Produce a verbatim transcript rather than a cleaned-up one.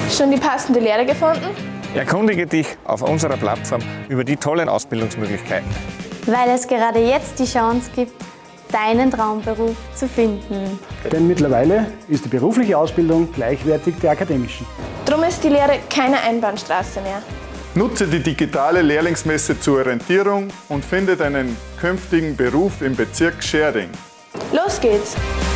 Schon die passende Lehre gefunden? Erkundige dich auf unserer Plattform über die tollen Ausbildungsmöglichkeiten. Weil es gerade jetzt die Chance gibt, deinen Traumberuf zu finden. Denn mittlerweile ist die berufliche Ausbildung gleichwertig der akademischen. Drum ist die Lehre keine Einbahnstraße mehr. Nutze die digitale Lehrlingsmesse zur Orientierung und finde deinen künftigen Beruf im Bezirk Schärding. Los geht's!